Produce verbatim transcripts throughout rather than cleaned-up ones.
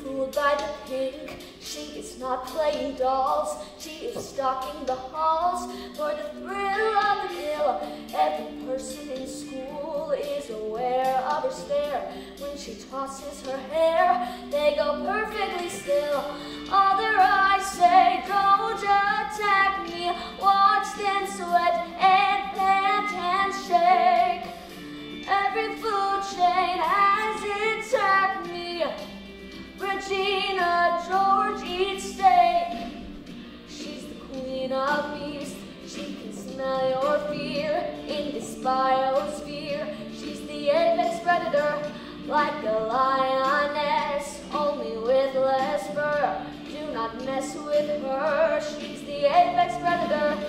fooled by the pink. She is not playing dolls. She is stalking the halls for the thrill of the kill. Every person in school is aware of her stare. When she tosses her hair, they go perfectly still. All their eyes say, don't attack me. Watch them sweat and pant and shake. Every food chain has its acne. Regina George eats steak. She's the queen of beasts. She can smell your fear in this biosphere. She's the apex predator, like a lioness, only with less fur. Do not mess with her. She's the apex predator.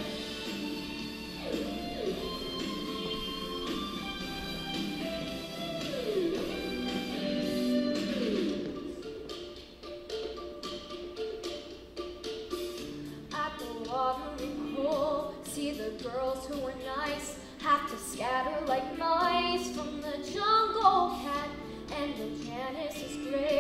Watering hole, see the girls who are nice have to scatter like mice from the jungle cat, and the Janice is great.